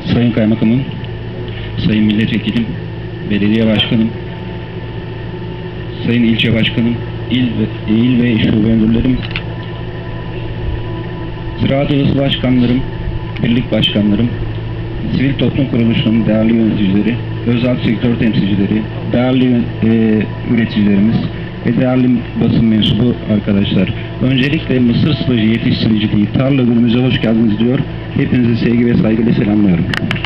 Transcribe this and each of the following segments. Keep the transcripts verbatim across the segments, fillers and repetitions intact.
Sayın Kaymakamım, Sayın Milletvekilim, Belediye Başkanım, Sayın İlçe Başkanım, İl ve, il ve Şube Müdürlerim, Ziraat Odası Başkanlarım, Birlik Başkanlarım, Sivil Toplum Kuruluşlarının değerli yöneticileri, özel sektör temsilcileri, değerli e, üreticilerimiz ve değerli basın mensubu arkadaşlar. Öncelikle mısır sılacı yetiştiriciliği tarla günümüze hoş geldiniz diyor. Hepinizi sevgi ve saygıyla selamlıyorum.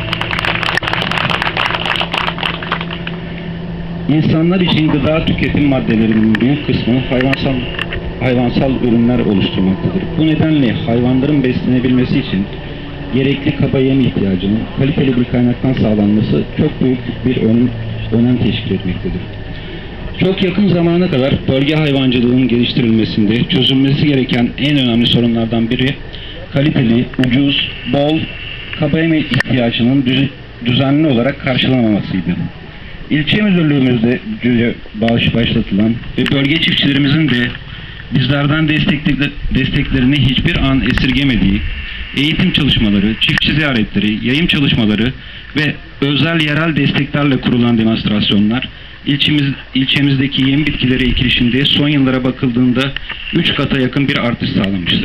İnsanlar için gıda tüketim maddelerinin büyük kısmı hayvansal hayvansal ürünler oluşturmaktadır. Bu nedenle hayvanların beslenebilmesi için gerekli kaba yem ihtiyacının kaliteli bir kaynaktan sağlanması çok büyük bir ön, önem teşkil etmektedir. Çok yakın zamana kadar bölge hayvancılığının geliştirilmesinde çözülmesi gereken en önemli sorunlardan biri kaliteli, ucuz, bol kaba yem ihtiyacının düzenli olarak karşılanamamasıydı. İlçe müdürlüğümüzde bağış başlatılan ve bölge çiftçilerimizin de bizlerden desteklerini hiçbir an esirgemediği eğitim çalışmaları, çiftçi ziyaretleri, yayım çalışmaları ve özel yerel desteklerle kurulan demonstrasyonlar ilçemiz, ilçemizdeki yem bitkileri ekilişinde son yıllara bakıldığında üç kata yakın bir artış sağlamıştır.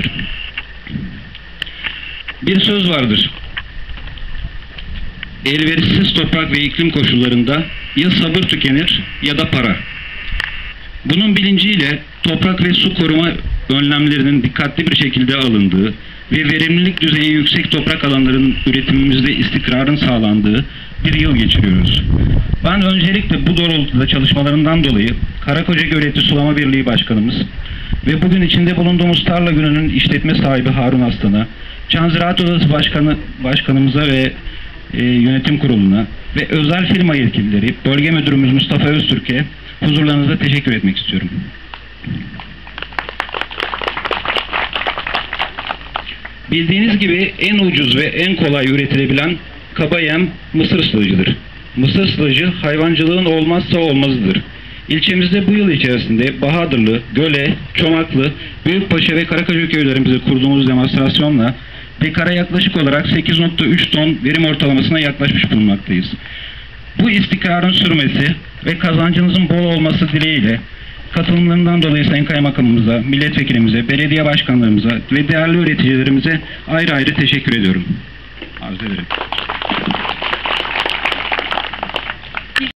Bir söz vardır. Elverişsiz toprak ve iklim koşullarında ya sabır tükenir ya da para. Bunun bilinciyle toprak ve su koruma önlemlerinin dikkatli bir şekilde alındığı ve verimlilik düzeyi yüksek toprak alanlarının üretimimizde istikrarın sağlandığı bir yıl geçiriyoruz. Ben öncelikle bu doğrultuda çalışmalarından dolayı Karakoca Göleti Sulama Birliği Başkanımız ve bugün içinde bulunduğumuz tarla gününün işletme sahibi Harun Aslan'a, Çan Ziraat Odası Başkanı, Başkanımıza ve e, yönetim kuruluna ve özel firma yetkilileri, bölge müdürümüz Mustafa Öztürk'e huzurlarınızda teşekkür etmek istiyorum. Bildiğiniz gibi en ucuz ve en kolay üretilebilen kaba yem mısır sılacıdır. Mısır sılacı hayvancılığın olmazsa olmazıdır. İlçemizde bu yıl içerisinde Bahadırlı, Göle, Çomaklı, Büyükpaşa ve Karakoca köylerimizde kurduğumuz demonstrasyonla dekara yaklaşık olarak sekiz nokta üç ton verim ortalamasına yaklaşmış bulunmaktayız. Bu istikrarın sürmesi ve kazancınızın bol olması dileğiyle katılımlarından dolayı Sayın Kaymakamımıza, milletvekilimize, belediye başkanlarımıza ve değerli üreticilerimize ayrı ayrı teşekkür ediyorum. Arz ederim.